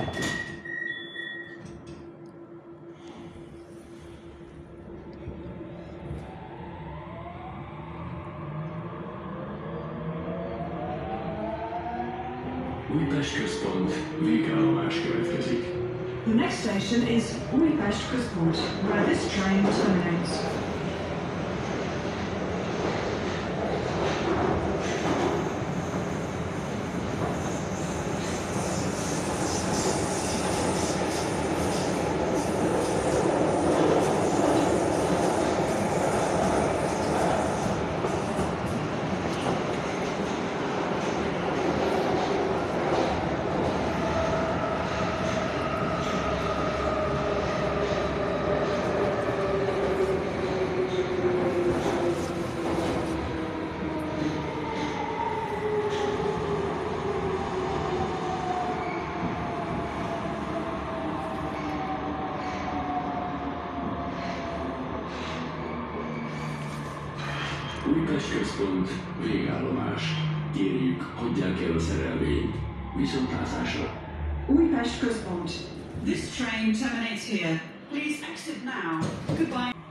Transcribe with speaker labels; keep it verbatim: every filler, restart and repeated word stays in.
Speaker 1: Újpest központ, végállomás következik.
Speaker 2: The next station is Újpest Központ, where this train terminates.
Speaker 1: Újpest központ, végállomás. Kérjük, hagyják el a szerelvényt. Viszontlátásra.
Speaker 2: Újpest Központ.
Speaker 3: This train terminates here. Please exit now. Goodbye.